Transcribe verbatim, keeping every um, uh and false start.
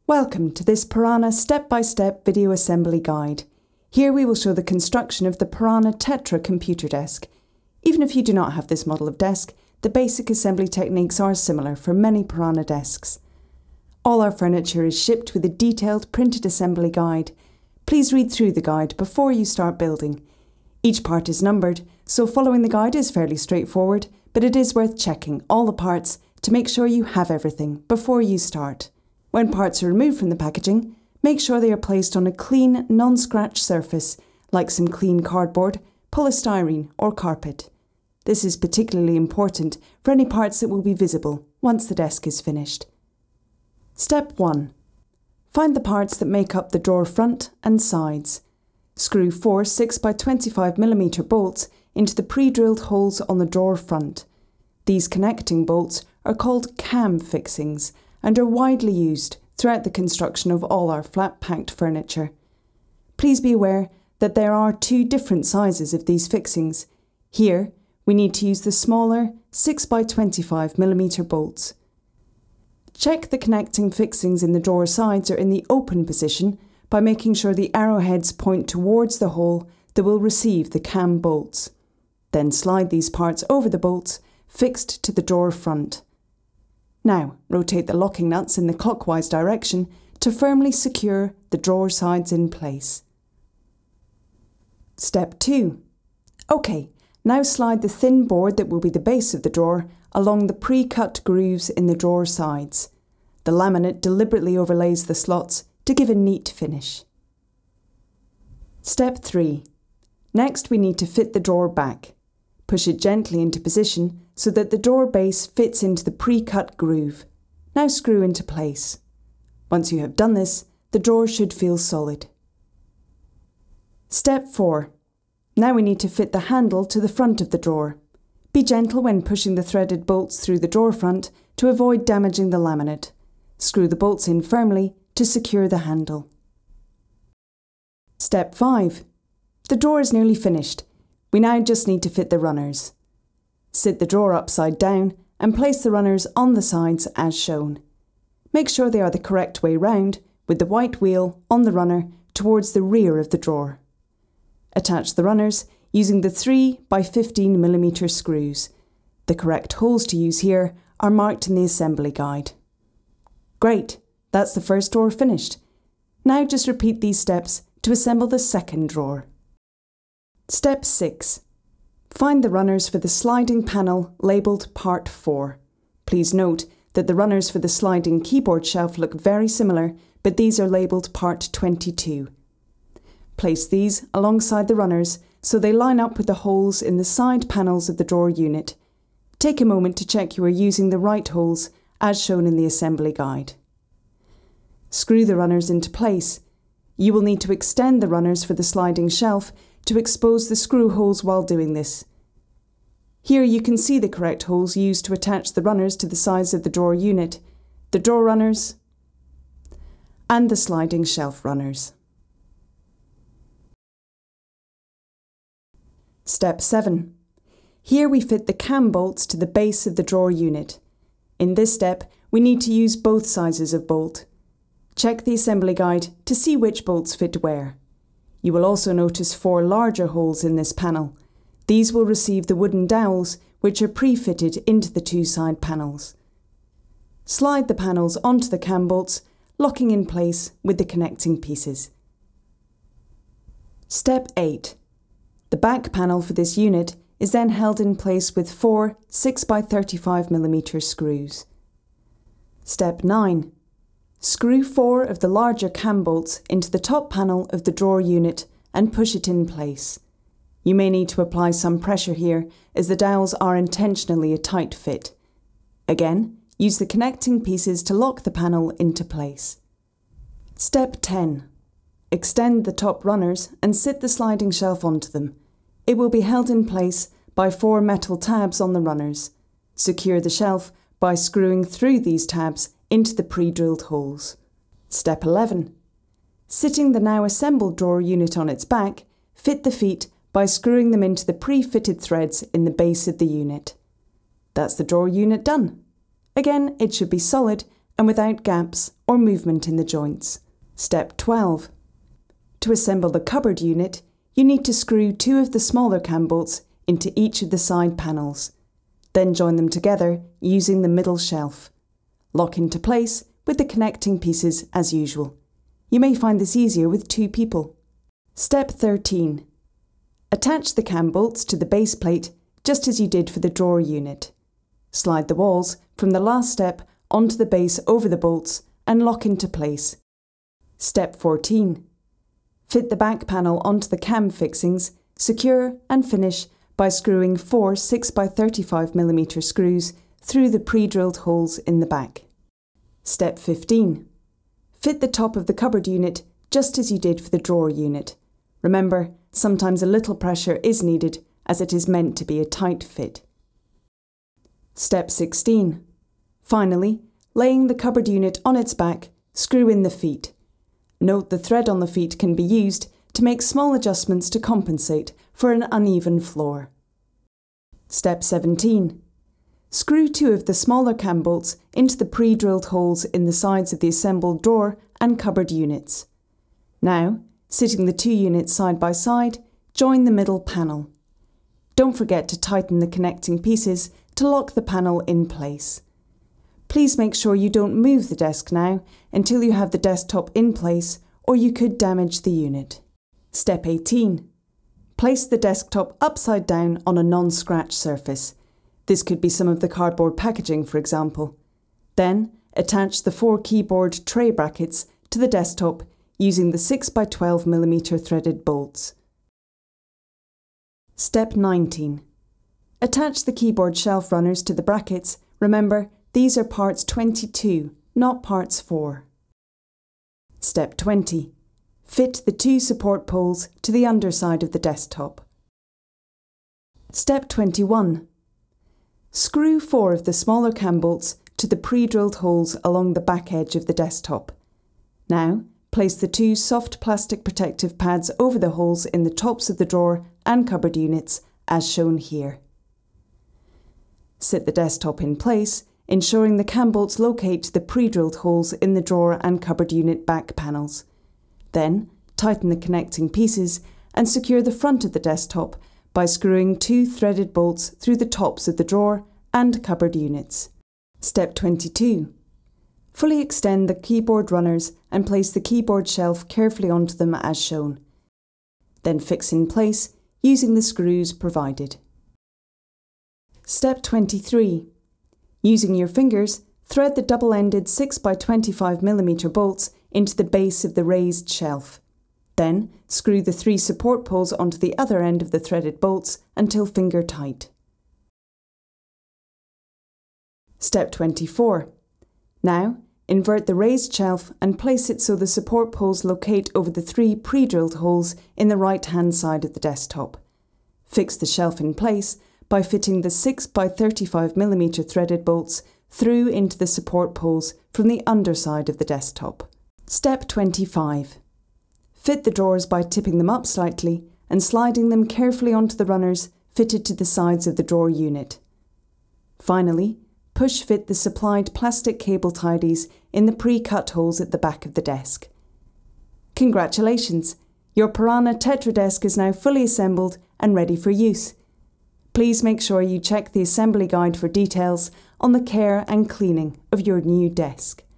Welcome to this Piranha step-by-step video assembly guide. Here we will show the construction of the Piranha Tetra computer desk. Even if you do not have this model of desk, the basic assembly techniques are similar for many Piranha desks. All our furniture is shipped with a detailed printed assembly guide. Please read through the guide before you start building. Each part is numbered, so following the guide is fairly straightforward, but it is worth checking all the parts to make sure you have everything before you start. When parts are removed from the packaging, make sure they are placed on a clean, non-scratch surface, like some clean cardboard, polystyrene or carpet. This is particularly important for any parts that will be visible once the desk is finished. Step one. Find the parts that make up the drawer front and sides. Screw four six by twenty-five millimeter bolts into the pre-drilled holes on the drawer front. These connecting bolts are called cam fixings and are widely used throughout the construction of all our flat-packed furniture. Please be aware that there are two different sizes of these fixings. Here, we need to use the smaller six by twenty-five millimeter bolts. Check the connecting fixings in the drawer sides are in the open position by making sure the arrowheads point towards the hole that will receive the cam bolts. Then slide these parts over the bolts fixed to the drawer front. Now, rotate the locking nuts in the clockwise direction to firmly secure the drawer sides in place. Step two. OK, now slide the thin board that will be the base of the drawer along the pre-cut grooves in the drawer sides. The laminate deliberately overlays the slots to give a neat finish. Step three. Next we need to fit the drawer back. Push it gently into position so that the drawer base fits into the pre-cut groove. Now screw into place. Once you have done this, the drawer should feel solid. Step four. Now we need to fit the handle to the front of the drawer. Be gentle when pushing the threaded bolts through the drawer front to avoid damaging the laminate. Screw the bolts in firmly to secure the handle. Step five. The drawer is nearly finished. We now just need to fit the runners. Sit the drawer upside down and place the runners on the sides as shown. Make sure they are the correct way round, with the white wheel on the runner towards the rear of the drawer. Attach the runners using the three by fifteen millimeter screws. The correct holes to use here are marked in the assembly guide. Great, that's the first drawer finished. Now just repeat these steps to assemble the second drawer. Step six. Find the runners for the sliding panel labelled Part four. Please note that the runners for the sliding keyboard shelf look very similar, but these are labelled Part twenty-two. Place these alongside the runners so they line up with the holes in the side panels of the drawer unit. Take a moment to check you are using the right holes as shown in the assembly guide. Screw the runners into place. You will need to extend the runners for the sliding shelf to expose the screw holes while doing this. Here you can see the correct holes used to attach the runners to the sides of the drawer unit, the drawer runners and the sliding shelf runners. Step seven. Here we fit the cam bolts to the base of the drawer unit. In this step, we need to use both sizes of bolt. Check the assembly guide to see which bolts fit where. You will also notice four larger holes in this panel. These will receive the wooden dowels which are pre-fitted into the two side panels. Slide the panels onto the cam bolts, locking in place with the connecting pieces. Step eight. The back panel for this unit is then held in place with four six by thirty-five millimeter screws. Step nine. Screw four of the larger cam bolts into the top panel of the drawer unit and push it in place. You may need to apply some pressure here as the dowels are intentionally a tight fit. Again, use the connecting pieces to lock the panel into place. Step ten. Extend the top runners and sit the sliding shelf onto them. It will be held in place by four metal tabs on the runners. Secure the shelf by screwing through these tabs into the pre-drilled holes. Step eleven. Sitting the now assembled drawer unit on its back, fit the feet by screwing them into the pre-fitted threads in the base of the unit. That's the drawer unit done. Again, it should be solid and without gaps or movement in the joints. Step twelve. To assemble the cupboard unit, you need to screw two of the smaller cam bolts into each of the side panels. Then join them together using the middle shelf. Lock into place with the connecting pieces as usual. You may find this easier with two people. Step thirteen. Attach the cam bolts to the base plate just as you did for the drawer unit. Slide the walls from the last step onto the base over the bolts and lock into place. Step fourteen. Fit the back panel onto the cam fixings, secure and finish by screwing four six by thirty-five millimeter screws through the pre-drilled holes in the back. Step fifteen. Fit the top of the cupboard unit just as you did for the drawer unit. Remember, sometimes a little pressure is needed as it is meant to be a tight fit. Step sixteen. Finally, laying the cupboard unit on its back, screw in the feet. Note the thread on the feet can be used to make small adjustments to compensate for an uneven floor. Step seventeen. Screw two of the smaller cam bolts into the pre-drilled holes in the sides of the assembled drawer and cupboard units. Now, sitting the two units side by side, join the middle panel. Don't forget to tighten the connecting pieces to lock the panel in place. Please make sure you don't move the desk now until you have the desktop in place, or you could damage the unit. Step eighteen. Place the desktop upside down on a non-scratch surface. This could be some of the cardboard packaging, for example. Then, attach the four keyboard tray brackets to the desktop using the six by twelve millimeter threaded bolts. Step nineteen. Attach the keyboard shelf runners to the brackets. Remember, these are parts twenty-two, not parts four. Step twenty. Fit the two support poles to the underside of the desktop. Step twenty-one. Screw four of the smaller cam bolts to the pre-drilled holes along the back edge of the desktop. Now, place the two soft plastic protective pads over the holes in the tops of the drawer and cupboard units, as shown here. Sit the desktop in place, ensuring the cam bolts locate the pre-drilled holes in the drawer and cupboard unit back panels. Then, tighten the connecting pieces and secure the front of the desktop by screwing two threaded bolts through the tops of the drawer and cupboard units. Step twenty-two. Fully extend the keyboard runners and place the keyboard shelf carefully onto them as shown. Then fix in place using the screws provided. Step twenty-three. Using your fingers, thread the double-ended six by twenty-five millimeter bolts into the base of the raised shelf. Then, screw the three support poles onto the other end of the threaded bolts until finger tight. Step twenty-four. Now, invert the raised shelf and place it so the support poles locate over the three pre-drilled holes in the right-hand side of the desktop. Fix the shelf in place by fitting the six by thirty-five millimeter threaded bolts through into the support poles from the underside of the desktop. Step twenty-five. Fit the drawers by tipping them up slightly and sliding them carefully onto the runners fitted to the sides of the drawer unit. Finally, push fit the supplied plastic cable tidies in the pre-cut holes at the back of the desk. Congratulations! Your Piranha Tetra desk is now fully assembled and ready for use. Please make sure you check the assembly guide for details on the care and cleaning of your new desk.